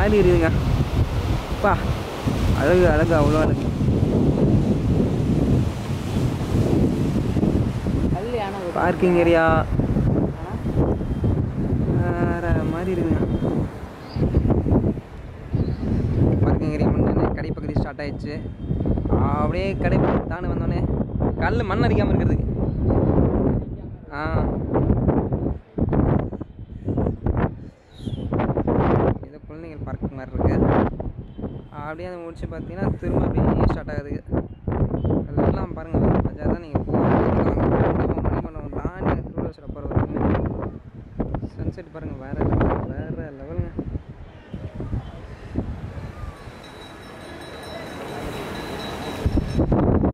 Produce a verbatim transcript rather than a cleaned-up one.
மாதிரி இருக்குதுங்க. பா அழகு அழகு அவ்வளோ அழகு. பார்க்கிங் ஏரியா வேறு மாதிரி இருக்குங்க. பார்க்கிங் ஏரியா முன்னே கடை பகுதி ஸ்டார்ட் ஆகிடுச்சு. அப்படியே கடை தானே வந்தோடனே கல் மண் அடிக்காமல் இருக்கிறதுக்கு. ஆ ஏதோ குழந்தைகள் பார்க் மாதிரி இருக்கு. அப்படியே அதை முடிச்சு பார்த்தீங்கன்னா திரும்ப அப்படியே ஸ்டார்ட் ஆகுதுங்க. அதெல்லாம் பாருங்கள் பஜார் தான். நீங்கள் மணிமண்டபம் தாண்டி டூரிஸ்ட் அப்புறம் வரைக்கும் சன்செட் பாருங்கள் வேறு லெவல் வேறு லெவலுங்க.